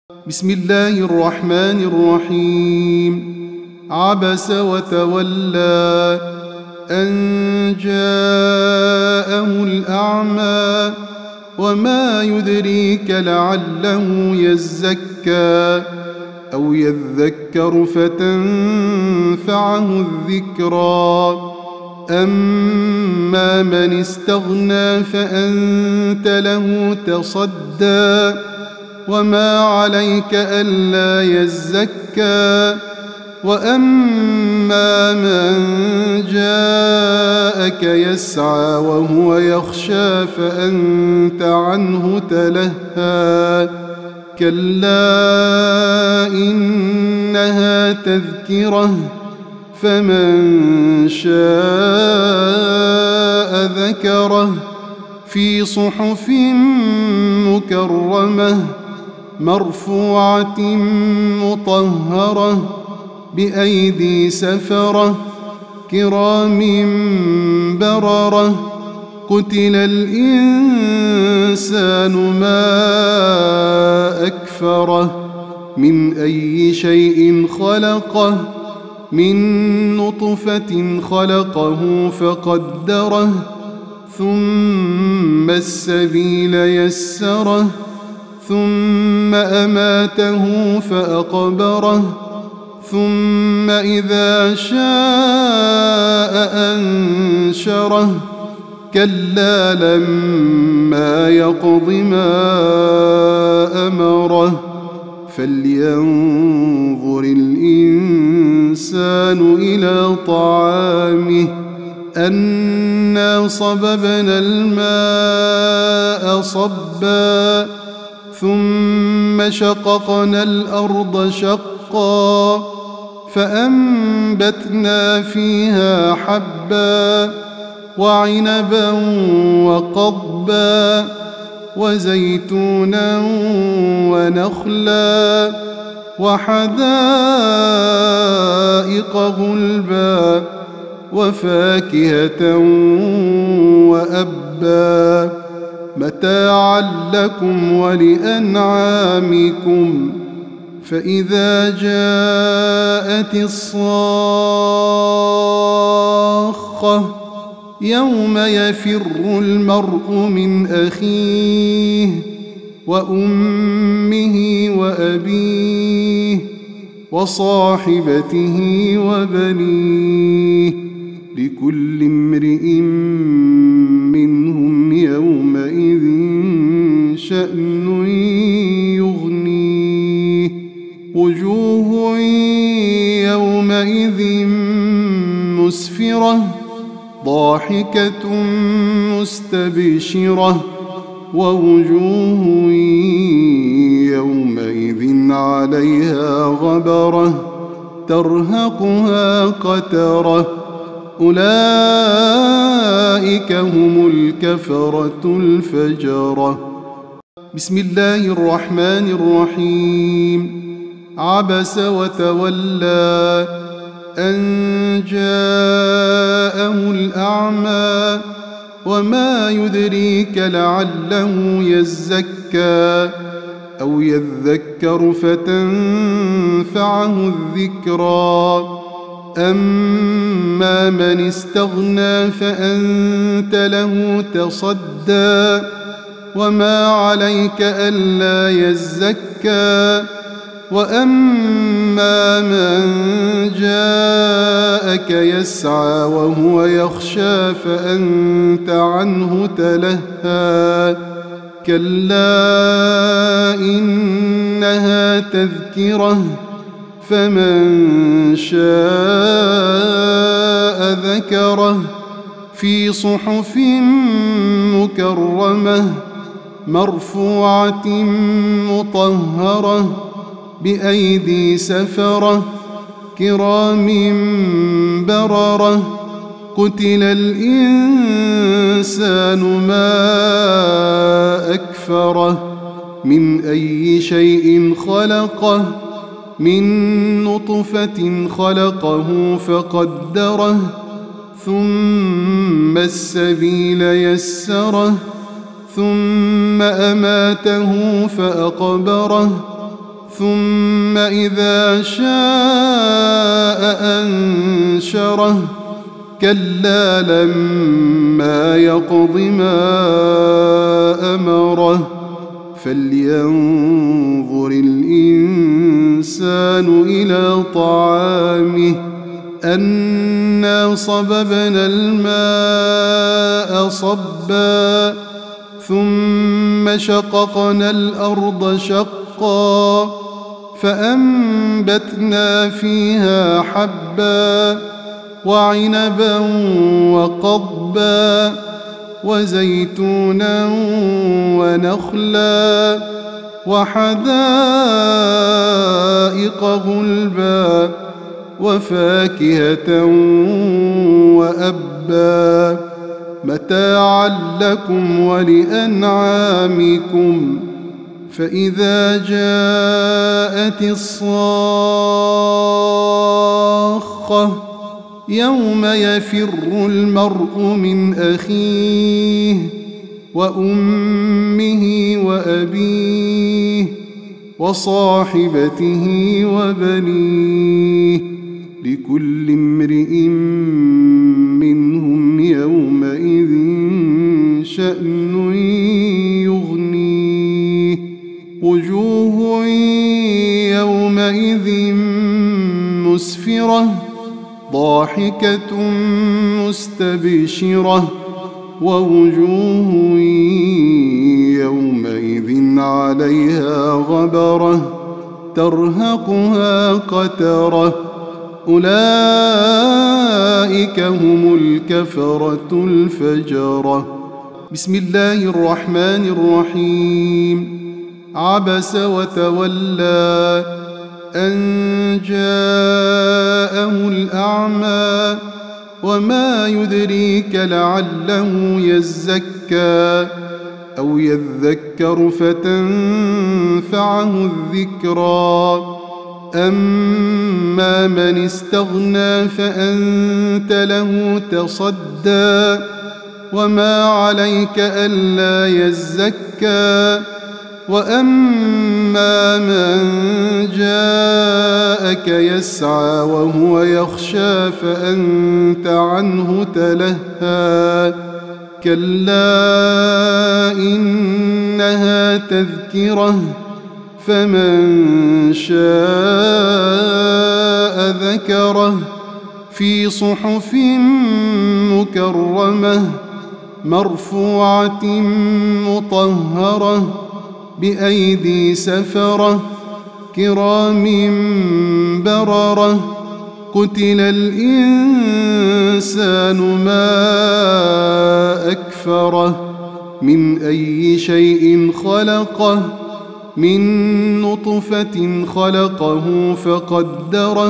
بسم الله الرحمن الرحيم. عبس وتولى أن جاءه الأعمى وما يدريك لعله يزكى أو يذكر فتنفعه الذكرى. أما من استغنى فأنت له تصدى وما عليك ألا يزكى. وأما من جاءك يسعى وهو يخشى فأنت عنه تلهى. كلا إنها تذكرة فمن شاء ذكره في صحف مكرمة مرفوعة مطهرة بأيدي سفرة كرام بررة. قتل الإنسان ما أكفره من أي شيء خلقه من نطفة خلقه فقدره ثم السبيل يسره ثم أماته فأقبره ثم إذا شاء أنشره. كلا لما يقض ما أمره فلينظر الإنسان إلى طعامه أنا صببنا الماء صبا ثم شققنا الأرض شقا فأنبتنا فيها حبا وعنبا وقضبا وزيتونا ونخلا وحدائق غلبا وفاكهة وأبا متاعا لكم ولأنعامكم. فإذا جاءت الصاخة يوم يفر المرء من أخيه وأمه وأبيه وصاحبته وبنيه لكل امرئ منهم يومئذ شأن يغنيه. وجوه يومئذ مسفرة ضاحكة مستبشرة ووجوه يومئذ عليها غبرة ترهقها قترة. أولئك هم الكفرة الفجرة. بسم الله الرحمن الرحيم. عبس وتولى أن جاءه الأعمى وما يدريك لعله يزكى أو يذكر فتنفعه الذكرى. أما من استغنى فأنت له تصدى وما عليك ألا يزكى. وأما من جاءك يسعى وهو يخشى فأنت عنه تلهى. كلا إنها تذكرة فمن شاء ذكره في صحف مكرمة مرفوعة مطهرة بأيدي سفرة كرام بررة. قتل الإنسان ما أكفره من أي شيء خلقه من نطفة خلقه فقدره ثم السبيل يسره ثم أماته فأقبره ثم إذا شاء أنشره كلا لما يقض ما أمره فلينظر الإنسان إلى طعامه أنا صببنا الماء صبا ثم شققنا الأرض شقا فأنبتنا فيها حبا وعنبا وقضبا وزيتونا ونخلا وحدائق غلبا وفاكهة وأبا متاعا لكم ولأنعامكم فإذا جاءت الصاخة يوم يفر المرء من أخيه وأمه وأبيه وصاحبته وبنيه لكل امرئ منهم يومئذ شأن يغنيه وجوه يومئذ مسفرة ضاحكة مستبشرة ووجوه يومئذ عليها غبرة ترهقها قترة أولئك هم الكفرة الفجرة. بسم الله الرحمن الرحيم. عبس وتولى أن جاءه الأعمى وما يدريك لعله يزكى أو يذكر فتنفعه الذكرى أما من استغنى فأنت له تصدى وما عليك ألا يزكى وأما من جاءك يسعى وهو يخشى فأنت عنه تلهى كلا إنها تذكرة فمن شاء ذكره في صحف مكرمة مرفوعة مطهرة بأيدي سفرة كرام بررة قتل الإنسان ما أكفره من أي شيء خلقه من نطفة خلقه فقدره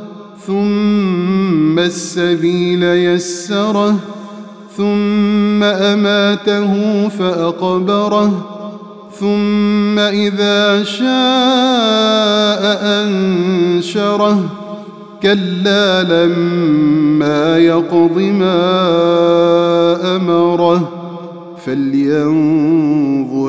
ثم السبيل يسره ثم أماته فأقبره ثم إذا شاء أنشره كلا لما يقض ما أمره فلينظر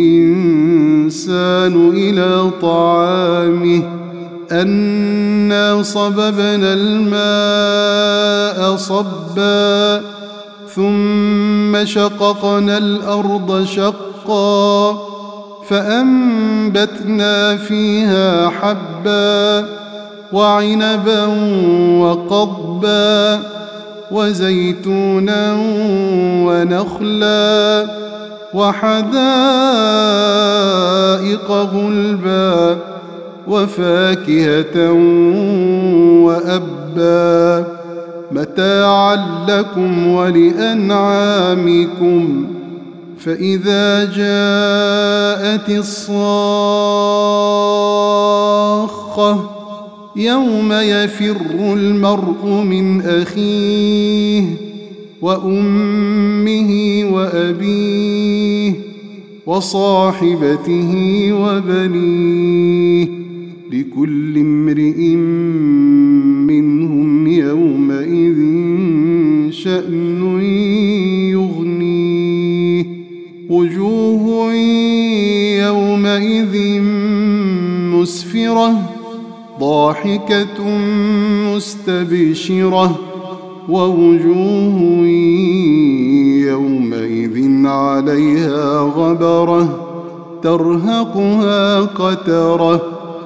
الإنسان إلى طعامه أنا صببنا الماء صبا ثم شققنا الأرض شقا فأنبتنا فيها حبا وعنبا وقضبا وزيتونا ونخلا وحدائق غلبا وفاكهة وأبا متاعا لكم ولأنعامكم فإذا جاءت الصاخة يوم يفر المرء من أخيه وأمه وأبيه وصاحبته وبنيه لكل امرئ منهم يومئذ شأن يغنيه وجوه يومئذ مسفرة ضاحكة مستبشرة ووجوه يومئذ عليها غبرة ترهقها قترة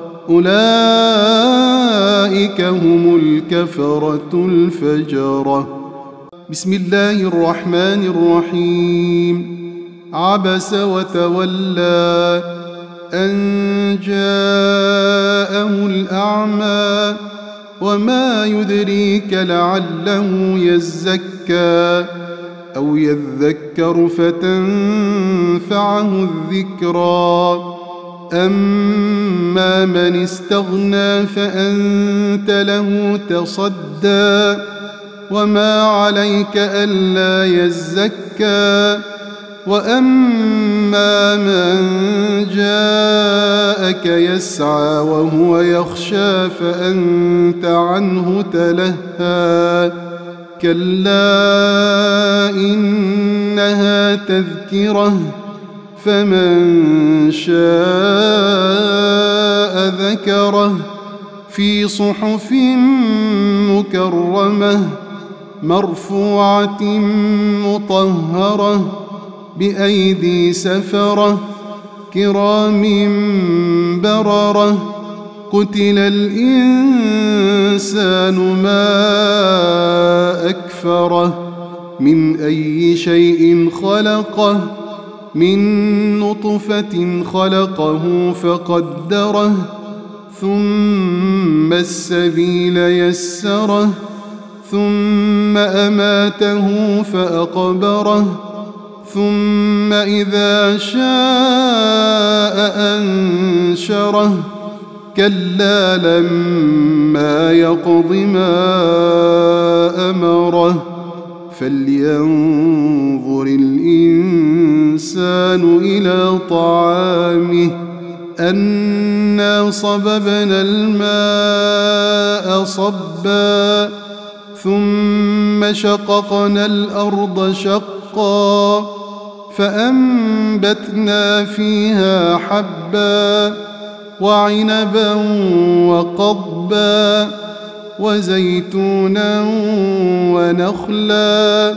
أولئك هم الكفرة الفجرة. بسم الله الرحمن الرحيم. عبس وتولى أن جاءه الأعمى وما يدريك لعله يزكى أو يذكر فتنفعه الذكرى أما من استغنى فأنت له تصدى وما عليك ألا يزكى وأما من جاءك يسعى وهو يخشى فأنت عنه تلهى كلا إنها تذكرة فمن شاء ذكره في صحف مكرمة مرفوعة مطهرة بأيدي سفرة كرام بررة قتل الإنسان ما أكفره من أي شيء خلقه من نطفة خلقه فقدره ثم السبيل يسره ثم أماته فأقبره ثم إذا شاء أنشره كلا لما يقض ما أمره فلينظر الإنسان إلى طعامه أنا صببنا الماء صبا ثم شققنا الأرض شقا فأنبتنا فيها حبا وعنبا وقضبا وزيتونا ونخلا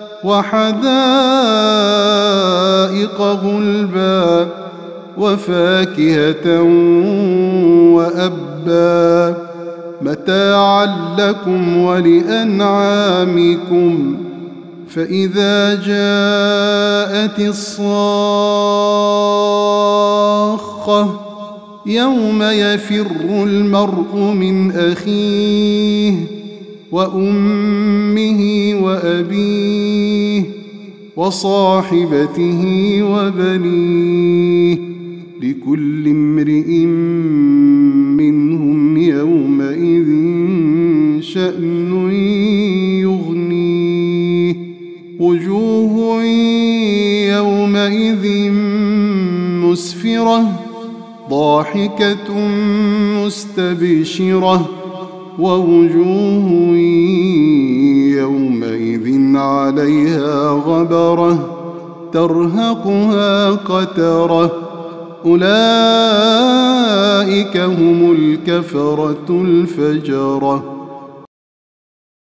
وحدائق غلبا وفاكهة وأبا متاعا لكم ولأنعامكم فإذا جاءت الصاخة يوم يفر المرء من أخيه وأمه وأبيه وصاحبته وبنيه لكل امرئ منهم يومئذ شأن يغنيه وجوه يومئذ مسفرة ضاحكة مستبشرة ووجوه يومئذ عليها غبرة ترهقها قترة أولئك هم الكفرة الفجرة.